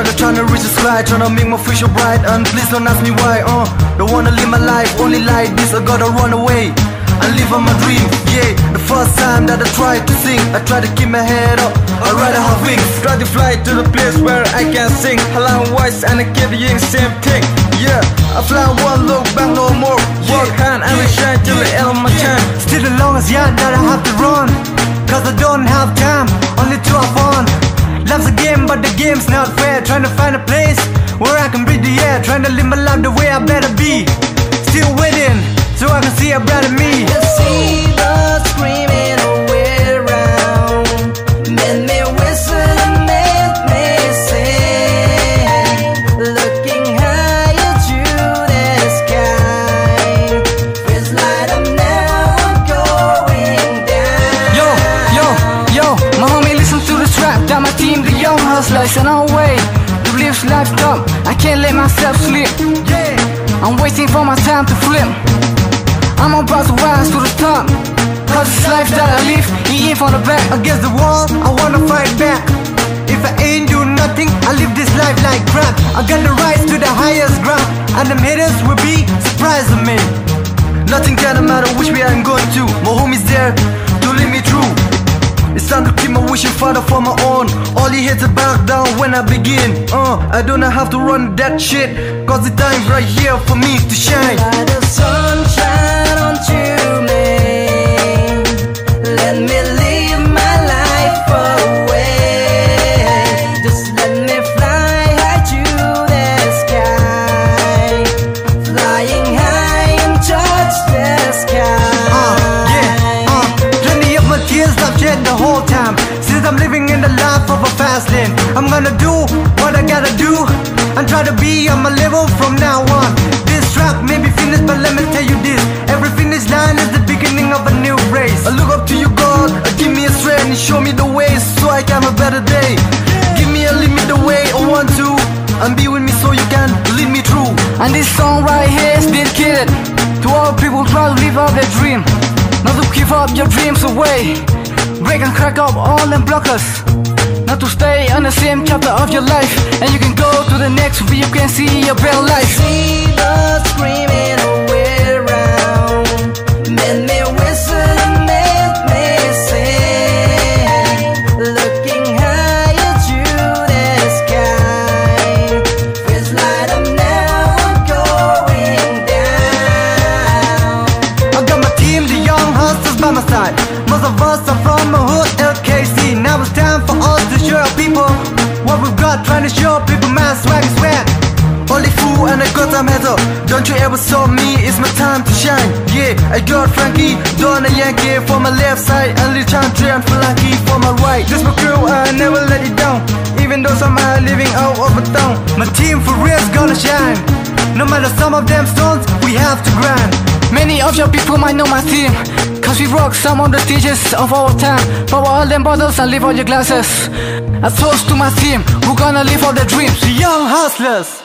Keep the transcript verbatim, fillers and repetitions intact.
struggle trying to reach the sky, trying to make my future bright. And please don't ask me why, uh don't wanna live my life only like this. I gotta run away and live on my dream. Yeah, the first time that I tried to sing, I tried to keep my head up, I'd rather have wings. Try to fly to the place where I can sing a loud voice and I keep the same thing. Yeah, I fly one look back no more. Work hard and we shine till the end of my time. Still the longest yard that I have to run, cause I don't have time, only to have fun. Love's a game but the game's not fair. Trying to find a place where I can breathe the air, trying to live my life the way I better be. Still waiting so I can see a brighter me. The seabirds screaming away around, made me whistle and made me sing. Looking higher to the sky, feels like I'm now going down. Yo, yo, yo, my homie listen to the trap. Got my team, the young hustlers, and no way to live life dumb. I can't let myself sleep. Yeah, I'm waiting for my time to flip. I'm about to rise to the top, cause this life that I live, he ain't from the back. against the wall, I wanna fight back. If I ain't do nothing, I live this life like crap. I got the rise to the highest ground, and them haters will be surprised of me. Nothing kinda matter which way I'm going to. My homie's there to lead me through. It's time to keep my wishing father for my own. All he had to back down when I begin. Uh, I do not have to run that shit, cause the time's right here for me to shine. Let the sunshine onto me, let me live my life away. Just let me fly high to the sky, flying high and touch the sky. Uh, yeah, uh, plenty of my tears I've shed the whole time. Since I'm living in the life of a fast lane, I'm gonna do what I gotta do and try to be on my level from now on. This track may be finished, but let me tell you this: every finish line is the beginning of a new race. I look up to you, God, uh, give me a strength and show me the way so I can have a better day. Give me and lead me the way I want to, and be with me so you can lead me through. And this song right here is dedicated to all people trying to live out their dream, not to give up your dreams away, break and crack up all them blockers, not to stay on the same chapter of your life, and you can go to the next where you can see a better life. Seabirds screaming away around, made me whistle and made me sing. Looking higher to the sky, feels like I'm now going down. I got my team, the young hustlers by my side. Most of us are from a hood, L K C. Now it's time for us to show people what we've got, trying to show people my swag is swag. Only fool and I got time heads up. Don't you ever saw me, it's my time to shine. Yeah, I got Frankie, Don and Yankee for my left side, and Lil Chantry and Flanky for my right. This my crew, I never let it down, even though some are living out of a town. My team for real's gonna shine, no matter some of them stones, we have to grind. Many of your people might know my team, cause we rock some of the stages of our time. Power all them bottles and leave all your glasses. A toast to my team, who gonna live all their dreams. The young hustlers.